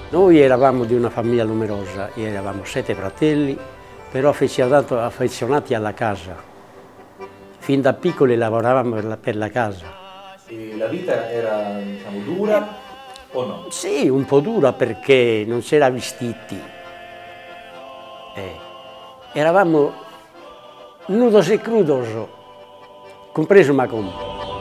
Noi eravamo di una famiglia numerosa, eravamo 7 fratelli, però affezionati alla casa. Fin da piccoli lavoravamo per la casa. E la vita era, diciamo, dura o no? Sì, un po' dura perché non c'era vestiti. Eravamo nudos e crudos, compreso Macomb.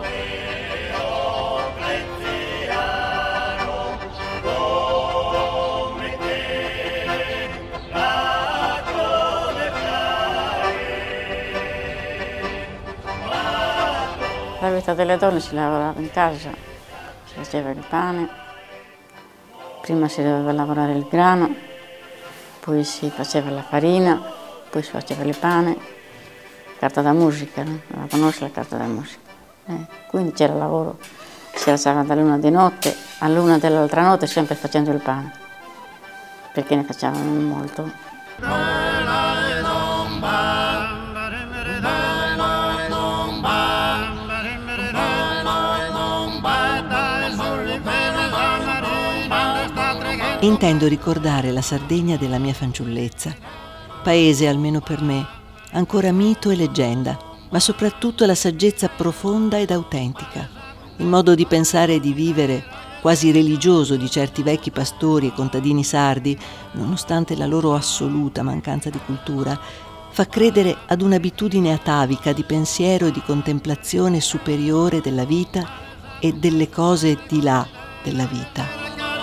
La vita delle donne si lavorava in casa, si faceva il pane, prima si doveva lavorare il grano, poi si faceva la farina, poi si faceva il pane, carta da musica, no? La conosci la carta da musica? Quindi c'era lavoro, si alzava dall'1 di notte all'1 dell'altra notte sempre facendo il pane, perché ne facevano molto. Intendo ricordare la Sardegna della mia fanciullezza, paese, almeno per me, ancora mito e leggenda, ma soprattutto la saggezza profonda ed autentica, il modo di pensare e di vivere quasi religioso di certi vecchi pastori e contadini sardi, nonostante la loro assoluta mancanza di cultura, fa credere ad un'abitudine atavica di pensiero e di contemplazione superiore della vita e delle cose di là della vita.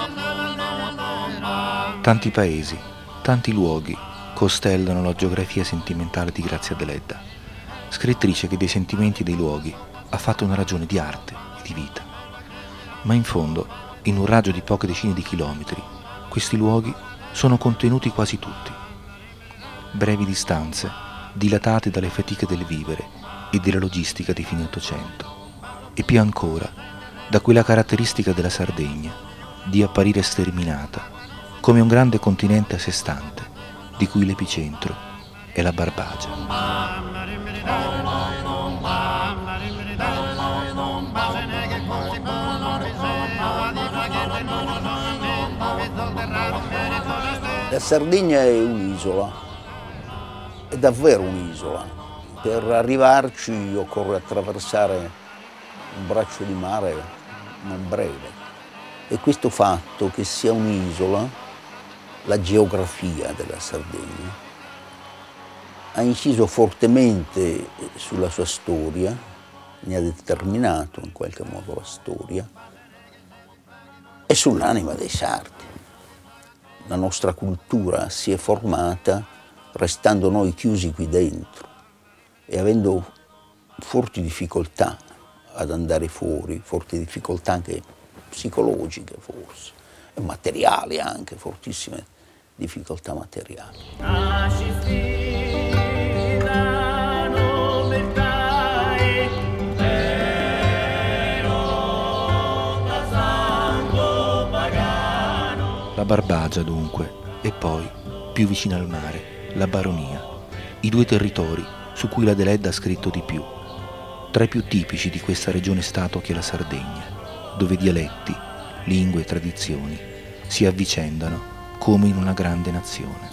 Tanti paesi, tanti luoghi costellano la geografia sentimentale di Grazia Deledda, scrittrice che dei sentimenti e dei luoghi ha fatto una ragione di arte e di vita. Ma in fondo, in un raggio di poche decine di chilometri, questi luoghi sono contenuti quasi tutti. Brevi distanze, dilatate dalle fatiche del vivere e della logistica di fine Ottocento, e più ancora da quella caratteristica della Sardegna di apparire sterminata come un grande continente a sé stante, di cui l'epicentro è la Barbagia. La Sardegna è un'isola, è davvero un'isola. Per arrivarci occorre attraversare un braccio di mare non breve. E questo fatto che sia un'isola, la geografia della Sardegna, ha inciso fortemente sulla sua storia, ne ha determinato in qualche modo la storia, e sull'anima dei sardi. La nostra cultura si è formata restando noi chiusi qui dentro e avendo forti difficoltà ad andare fuori, forti difficoltà anche psicologiche forse, e materiali anche, fortissime difficoltà materiali. La Barbagia dunque, e poi, più vicina al mare, la Baronia, i due territori su cui la Deledda ha scritto di più, tra i più tipici di questa regione-stato che è la Sardegna, dove dialetti, lingue e tradizioni si avvicendano come in una grande nazione.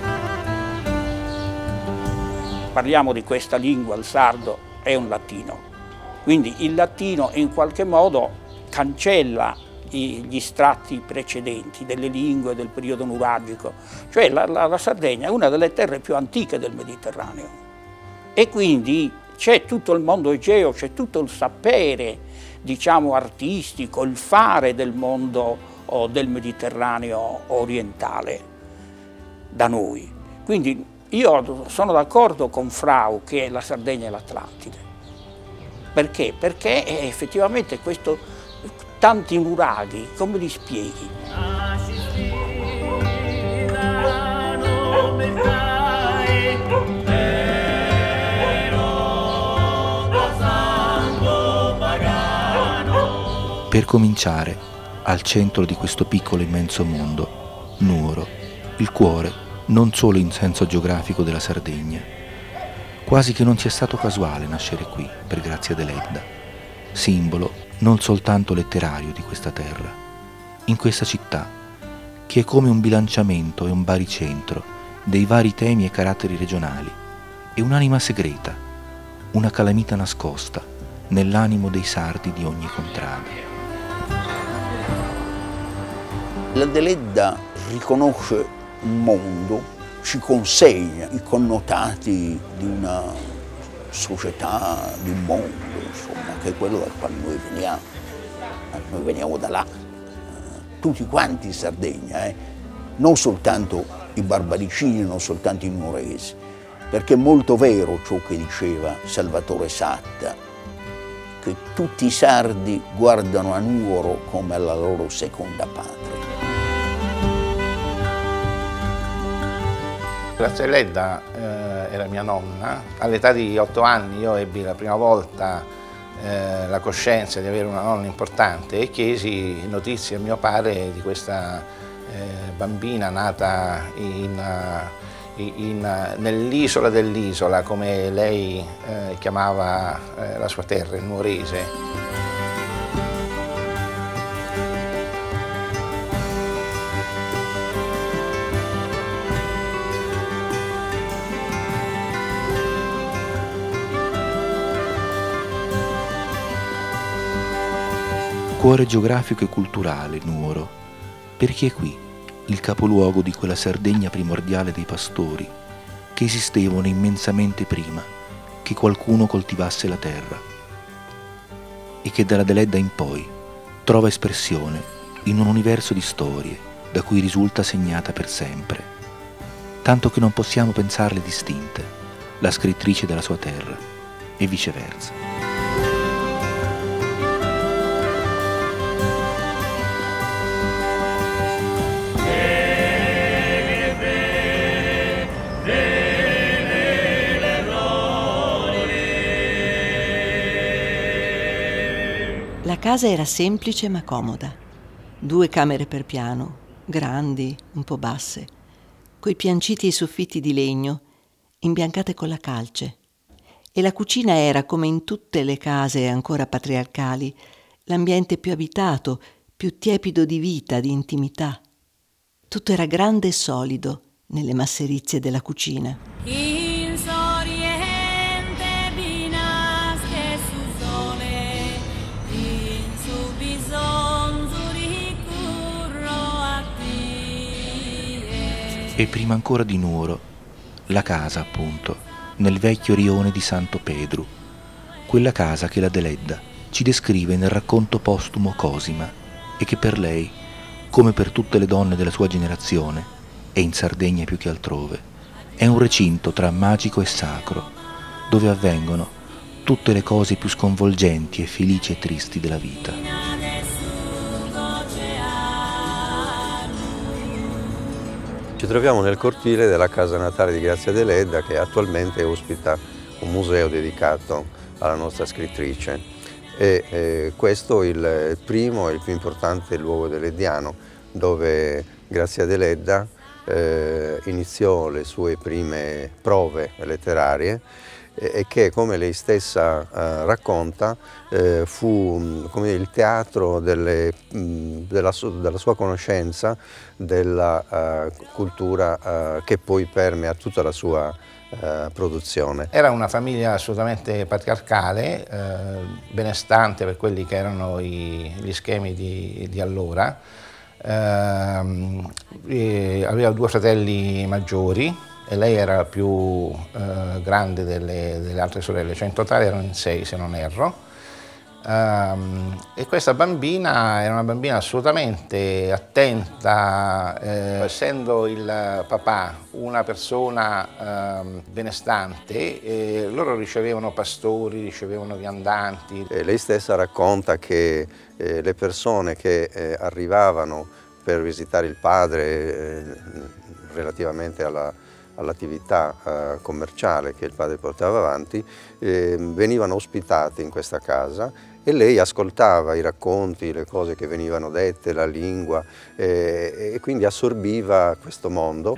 Parliamo di questa lingua, il sardo è un latino, quindi il latino in qualche modo cancella gli strati precedenti delle lingue del periodo nuragico, cioè la Sardegna è una delle terre più antiche del Mediterraneo e quindi c'è tutto il mondo egeo, c'è tutto il sapere, diciamo, artistico, il fare del mondo del Mediterraneo orientale da noi. Quindi io sono d'accordo con Frau che la Sardegna è l'Atlantide. Perché? Perché effettivamente questo, tanti nuraghi, come li spieghi? Per cominciare, al centro di questo piccolo immenso mondo, Nuoro, il cuore non solo in senso geografico della Sardegna. Quasi che non sia stato casuale nascere qui per Grazia Deledda, simbolo non soltanto letterario di questa terra, in questa città che è come un bilanciamento e un baricentro dei vari temi e caratteri regionali, e un'anima segreta, una calamita nascosta nell'animo dei sardi di ogni contrada. La Deledda riconosce un mondo, ci consegna i connotati di una società, di un mondo, insomma, che è quello dal quale noi veniamo. Noi veniamo da là, tutti quanti in Sardegna, non soltanto i barbaricini, non soltanto i nuoresi, perché è molto vero ciò che diceva Salvatore Satta, che tutti i sardi guardano a Nuoro come alla loro seconda patria. Grazia Deledda era mia nonna. All'età di 8 anni io ebbi la prima volta la coscienza di avere una nonna importante e chiesi notizie a mio padre di questa bambina nata nell'isola dell'isola, come lei chiamava la sua terra, il nuorese. Cuore geografico e culturale, Nuoro, perché è qui il capoluogo di quella Sardegna primordiale dei pastori, che esistevano immensamente prima che qualcuno coltivasse la terra, e che dalla Deledda in poi trova espressione in un universo di storie da cui risulta segnata per sempre, tanto che non possiamo pensarle distinte, la scrittrice della sua terra e viceversa. La casa era semplice ma comoda. 2 camere per piano, grandi, un po' basse, coi pianciti e soffitti di legno, imbiancate con la calce. E la cucina era, come in tutte le case ancora patriarcali, l'ambiente più abitato, più tiepido di vita, di intimità. Tutto era grande e solido nelle masserizie della cucina. E prima ancora di Nuoro, la casa, appunto, nel vecchio rione di Santo Pedro, quella casa che la Deledda ci descrive nel racconto postumo Cosima e che per lei, come per tutte le donne della sua generazione, e in Sardegna più che altrove, è un recinto tra magico e sacro, dove avvengono tutte le cose più sconvolgenti e felici e tristi della vita. Ci troviamo nel cortile della casa natale di Grazia Deledda, che attualmente ospita un museo dedicato alla nostra scrittrice. Questo è il primo e il più importante luogo deleddiano, dove Grazia Deledda iniziò le sue prime prove letterarie e che, come lei stessa racconta, fu come il teatro della sua conoscenza della cultura che poi permea tutta la sua produzione. Era una famiglia assolutamente patriarcale, benestante per quelli che erano gli schemi di allora. Aveva 2 fratelli maggiori e lei era la più grande delle altre sorelle, cioè in totale erano in 6 se non erro. E questa bambina era una bambina assolutamente attenta, essendo il papà una persona benestante, loro ricevevano pastori, ricevevano viandanti. Lei stessa racconta che le persone che arrivavano per visitare il padre relativamente all'attività commerciale che il padre portava avanti, venivano ospitate in questa casa e lei ascoltava i racconti, le cose che venivano dette, la lingua e quindi assorbiva questo mondo.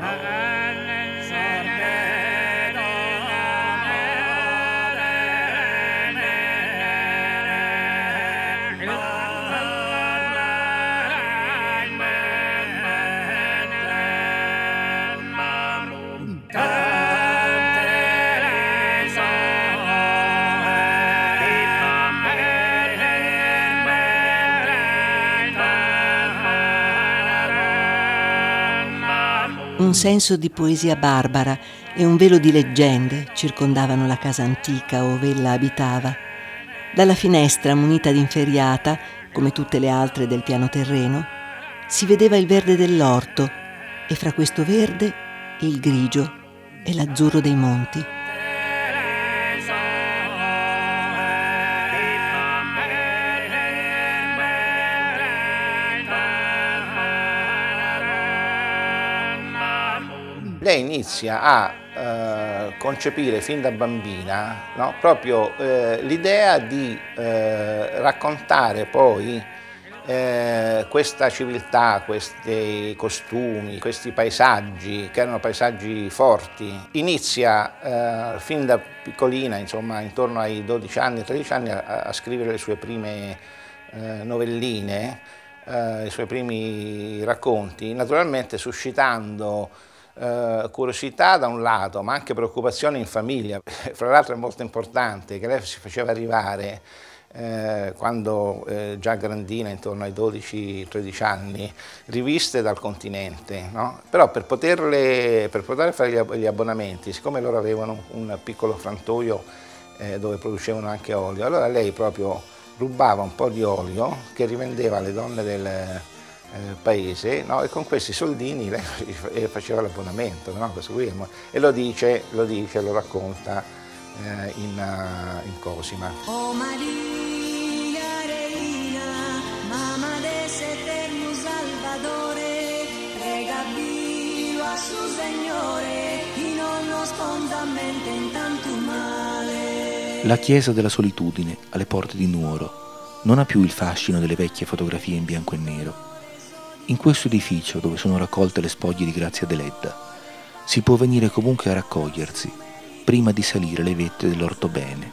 Un senso di poesia barbara e un velo di leggende circondavano la casa antica ove ella abitava. Dalla finestra, munita d'inferriata, come tutte le altre del piano terreno, si vedeva il verde dell'orto e fra questo verde il grigio e l'azzurro dei monti. Lei inizia a concepire fin da bambina, no, proprio l'idea di raccontare poi questa civiltà, questi costumi, questi paesaggi, che erano paesaggi forti. Inizia fin da piccolina, insomma intorno ai 12 anni, 13 anni, a scrivere le sue prime novelline, i suoi primi racconti, naturalmente suscitando curiosità da un lato, ma anche preoccupazione in famiglia. Fra l'altro è molto importante che lei si faceva arrivare quando già grandina, intorno ai 12-13 anni, riviste dal continente, no? Però per poter fare gli abbonamenti, siccome loro avevano un piccolo frantoio dove producevano anche olio, allora lei proprio rubava un po' di olio che rivendeva alle donne del paese, no? E con questi soldini lei faceva l'abbonamento, no? E lo racconta in Cosima. Oh Maria Reina, mamma des eternos Salvadore, prega Dio a su Signore, y no nos ponga mente in tanto male. La chiesa della solitudine alle porte di Nuoro non ha più il fascino delle vecchie fotografie in bianco e nero. In questo edificio, dove sono raccolte le spoglie di Grazia Deledda, si può venire comunque a raccogliersi prima di salire le vette dell'Ortobene.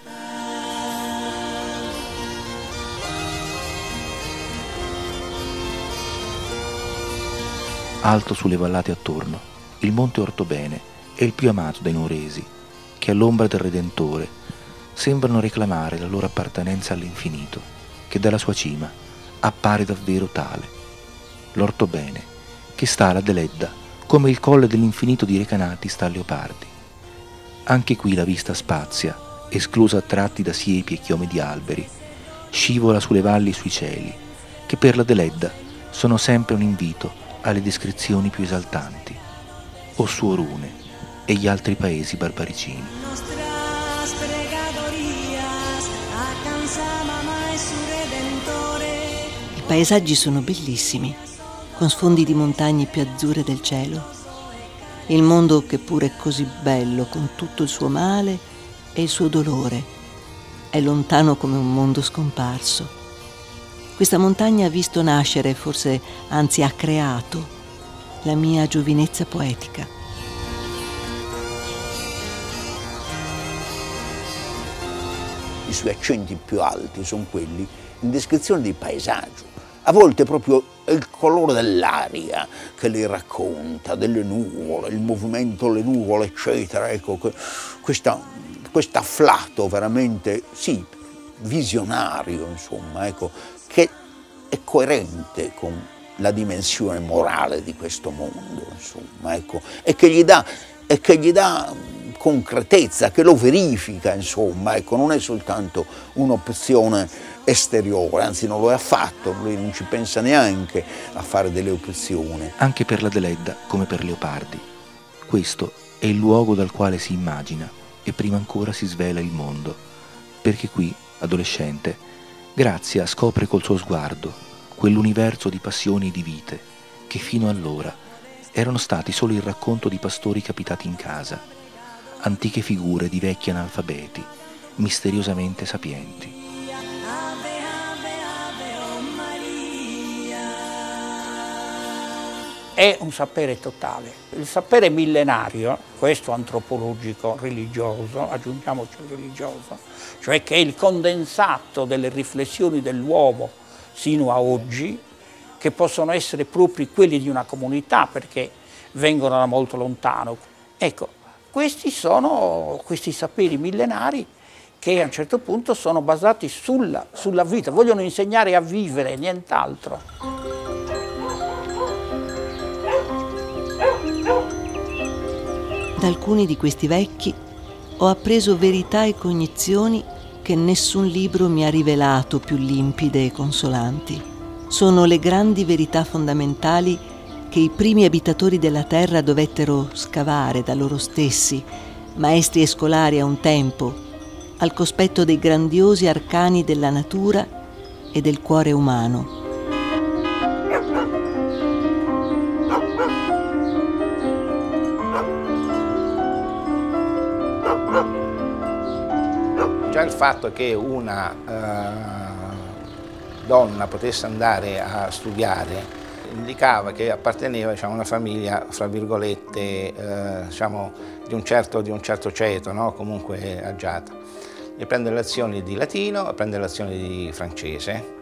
Alto sulle vallate attorno, il monte Ortobene è il più amato dai nuoresi, che all'ombra del Redentore sembrano reclamare la loro appartenenza all'infinito, che dalla sua cima appare davvero tale. L'Ortobene, che sta alla Deledda, come il colle dell'infinito di Recanati sta a Leopardi. Anche qui la vista spazia, esclusa a tratti da siepi e chiome di alberi, scivola sulle valli e sui cieli, che per la Deledda sono sempre un invito alle descrizioni più esaltanti, o su Orune e gli altri paesi barbaricini. I paesaggi sono bellissimi, con sfondi di montagne più azzurre del cielo. Il mondo, che pure è così bello, con tutto il suo male e il suo dolore, è lontano come un mondo scomparso. Questa montagna ha visto nascere, forse anzi ha creato, la mia giovinezza poetica. I suoi accenti più alti sono quelli in descrizione di paesaggio. A volte proprio è il colore dell'aria che le racconta, delle nuvole, il movimento delle nuvole, eccetera. Ecco, questo afflato veramente, sì, visionario, insomma, ecco, che è coerente con la dimensione morale di questo mondo, insomma, ecco, e che gli dà concretezza, che lo verifica, insomma, ecco, non è soltanto un'opzione esteriore, anzi non lo è affatto, lui non ci pensa neanche a fare delle opzioni. Anche per la Deledda, come per Leopardi, questo è il luogo dal quale si immagina e prima ancora si svela il mondo, perché qui, adolescente, Grazia scopre col suo sguardo quell'universo di passioni e di vite che fino allora erano stati solo il racconto di pastori capitati in casa, antiche figure di vecchi analfabeti, misteriosamente sapienti. È un sapere totale. Il sapere millenario, questo antropologico religioso, aggiungiamoci il religioso, cioè che è il condensato delle riflessioni dell'uomo sino a oggi, che possono essere propri quelli di una comunità perché vengono da molto lontano. Ecco, questi sono questi saperi millenari che a un certo punto sono basati sulla vita, vogliono insegnare a vivere, nient'altro. Da alcuni di questi vecchi ho appreso verità e cognizioni che nessun libro mi ha rivelato più limpide e consolanti. Sono le grandi verità fondamentali che i primi abitatori della terra dovettero scavare da loro stessi, maestri e scolari a un tempo, al cospetto dei grandiosi arcani della natura e del cuore umano. Già il fatto che una donna potesse andare a studiare indicava che apparteneva, diciamo, a una famiglia, fra virgolette, diciamo, di un certo ceto, no? Comunque agiata. E prende lezioni di latino, prende lezioni di francese,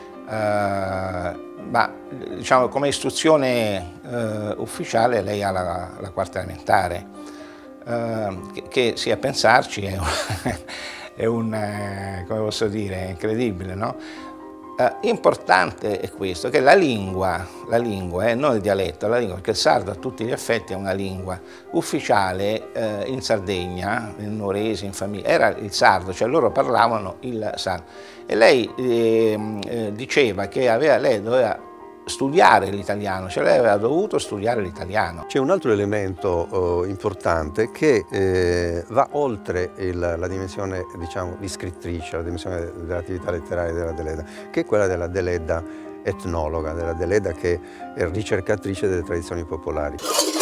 ma diciamo, come istruzione ufficiale lei ha la quarta elementare, che sì, a pensarci è come posso dire, incredibile, no? Importante è questo, che la lingua non il dialetto, la lingua, perché il sardo a tutti gli effetti è una lingua ufficiale in Sardegna, nel Nuorese, in famiglia, era il sardo, cioè loro parlavano il sardo. E lei diceva che lei doveva studiare l'italiano, cioè lei aveva dovuto studiare l'italiano. C'è un altro elemento importante che va oltre la dimensione, diciamo, di scrittrice, la dimensione dell'attività letteraria della Deledda, che è quella della Deledda etnologa, della Deledda che è ricercatrice delle tradizioni popolari.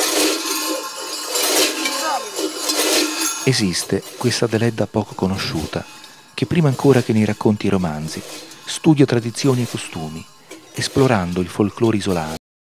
Esiste questa Deledda poco conosciuta, che prima ancora che nei racconti e romanzi studia tradizioni e costumi, esplorando il folklore isolano